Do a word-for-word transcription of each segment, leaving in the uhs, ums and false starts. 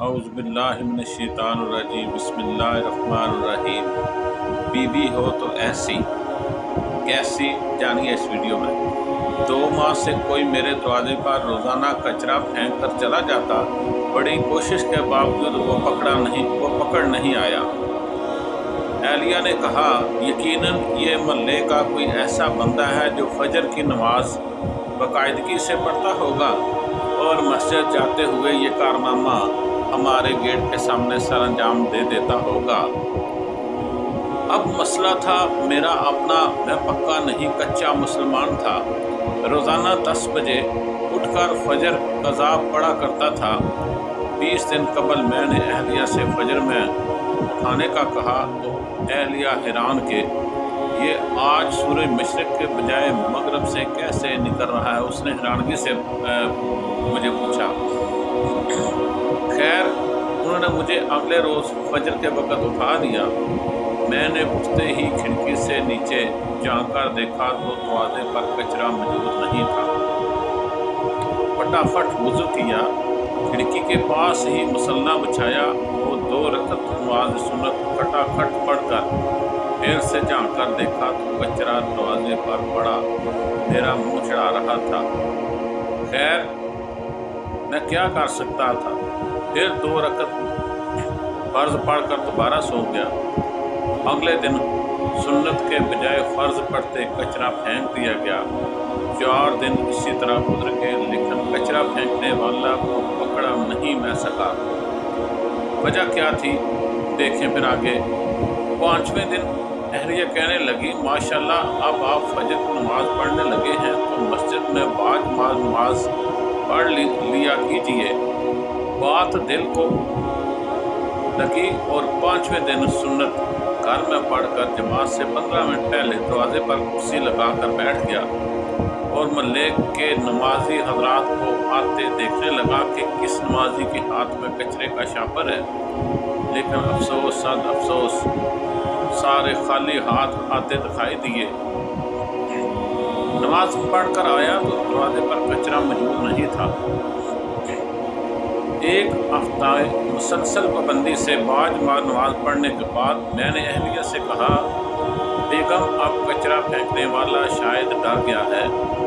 औज़ुबिल्लाहिमिनश्शैतानिर्रजीम बिस्मिल्लाहिर्रहमानिर्रहीम। बीवी हो तो ऐसी कैसी, जानिए इस वीडियो में। दो माह से कोई मेरे दरवाजे पर रोज़ाना कचरा फेंक कर चला जाता, बड़ी कोशिश के बावजूद वो पकड़ा नहीं वो पकड़ नहीं आया। एहलिया ने कहा, यकीनन ये मोहल्ले का कोई ऐसा बंदा है जो फजर की नमाज बाकायदगी से पढ़ता होगा और मस्जिद जाते हुए ये कारनामा हमारे गेट के सामने सर अंजाम दे देता होगा। अब मसला था मेरा अपना, मैं पक्का नहीं कच्चा मुसलमान था। रोज़ाना दस बजे उठकर फजर कज़ा पढ़ा करता था। बीस दिन कबल मैंने एहलिया से फजर में उठाने का कहा तो एहलिया हैरान के ये आज सूरज मशरिक़ के बजाय मगरब से कैसे निकल रहा है, उसने हैरानगी से आ, मुझे पूछा। खैर, उन्होंने मुझे अगले रोज़ फजर के वक़्त उठा दिया। मैंने उठते ही खिड़की से नीचे झांक कर देखा तो दरवाज़े पर कचरा मौजूद नहीं था। फटाफट वुज़ू किया, खिड़की के पास ही मुसल्ला बिछाया और दो रकअत नमाज़ सुन्नत खटाखट पढ़कर फिर से झांक कर देखा तो कचरा दरवाज़े पर पड़ा मेरा मुँह चढ़ा रहा था। खैर, मैं क्या कर सकता था। फिर दो रकअत फ़र्ज़ पढ़कर दोबारा सो गया। अगले दिन सुन्नत के बजाय फ़र्ज़ पढ़ते कचरा फेंक दिया गया। चार दिन इसी तरह गुजर गए, लेकिन कचरा फेंकने वाला को पकड़ा नहीं मैं सका। वजह क्या थी, देखें फिर आगे। पाँचवें दिन एहलिया कहने लगी, माशाल्लाह, अब आप फजर की नमाज़ पढ़ने लगे हैं तो मस्जिद में बाज माज नमाज पढ़ लिया कीजिए। बात दिल को लगी और पाँचवें दिन सुन्नत घर में पढ़कर जमात से पंद्रह मिनट पहले दरवाजे पर कुर्सी लगाकर बैठ गया और मोहल्ले के नमाजी हजरात को आते देखने लगा कि किस नमाजी के हाथ में कचरे का शापर है। लेकिन अफसोस सद अफसोस, सारे खाली हाथ आते दिखाई दिए। नमाज पढ़कर आया तो दरवाजे पर कचरा मौजूद नहीं था। एक हफ्ता मुसलसल पाबंदी से बाज मार नमाज पढ़ने के बाद मैंने एहलिया से कहा, बेगम, अब कचरा फेंकने वाला शायद डर गया है।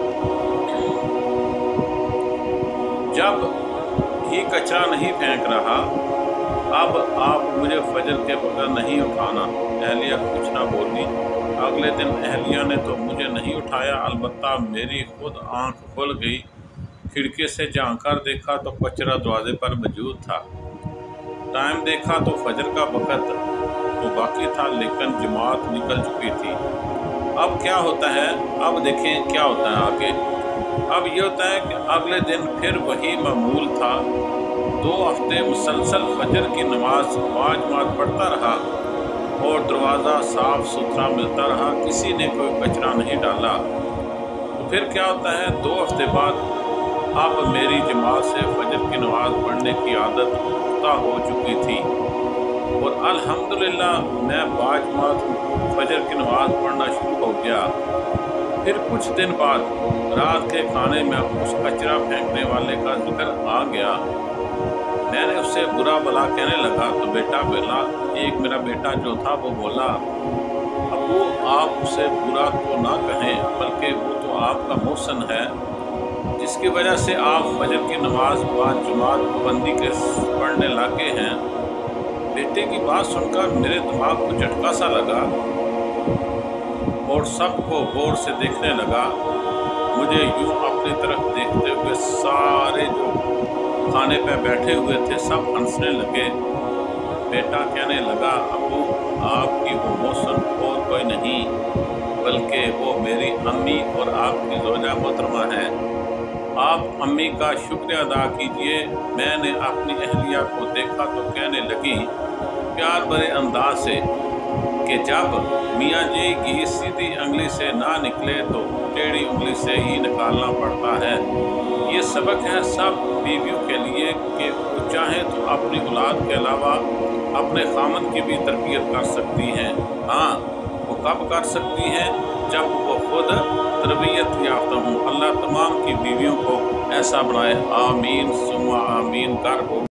जब ही कचरा नहीं फेंक रहा, अब आप मुझे फजर के बगैर नहीं उठाना। एहलिया कुछ ना बोली। अगले दिन एहलिया ने तो मुझे नहीं उठाया, अलबत्ता मेरी खुद आंख खुल गई। खिड़की से झांक कर देखा तो कचरा दरवाजे पर मौजूद था। टाइम देखा तो फजर का वक़्त तो बाकी था, लेकिन जमात निकल चुकी थी। अब क्या होता है, अब देखें क्या होता है आगे। अब ये होता है कि अगले दिन फिर वही मामूल था। दो हफ्ते मुसलसल फजर की नमाज पाँच माह पढ़ता रहा और दरवाज़ा साफ़ सुथरा मिलता रहा, किसी ने कोई कचरा नहीं डाला। तो फिर क्या होता है, दो हफ्ते बाद अब मेरी जमात से फजर की नमाज़ पढ़ने की आदत पुख्ता हो चुकी थी और अल्हम्दुलिल्लाह मैं पाँच माह फजर की नमाज़ पढ़ना शुरू हो गया। फिर कुछ दिन बाद रात के खाने में उस कचरा फेंकने वाले का जिक्र आ गया। मैंने उससे बुरा भला कहने लगा तो बेटा बोला, एक मेरा बेटा जो था वो बोला, अबू, आप उसे बुरा तो ना कहें, बल्कि वो तो आपका मोहसन है, जिसकी वजह से आप फजर की नमाज बाद जमात पाबंदी के पढ़ने लगे हैं। बेटे की बात सुनकर मेरे दिमाग को झटका सा लगा और सबको गौर से देखने लगा। मुझे यूं अपनी तरफ देखते हुए सारे जो खाने पे बैठे हुए थे सब हंसने लगे। बेटा कहने लगा, अबू, आपकी वो मोहसन और कोई नहीं, बल्कि वो मेरी अम्मी और आपकी ज़ौजा मोहतरमा है। आप अम्मी का शुक्रिया अदा कीजिए। मैंने अपनी एहलिया को देखा तो कहने लगी प्यार भरे अंदाज से कि जब मियाँ जी की सीधी उंगली से ना निकले तो टेढ़ी उंगली से ही निकालना पड़ता है। ये सबक है सब बीवियों के लिए कि वो चाहें तो अपनी औलाद के अलावा अपने खामन की भी तरबियत कर सकती हैं। हाँ, वो कब कर सकती हैं, जब वो खुद तरबियत याफ्ता हूँ। अल्लाह तमाम की बीवियों को ऐसा बनाए। आमीन सुम्मा आमीन कर हो।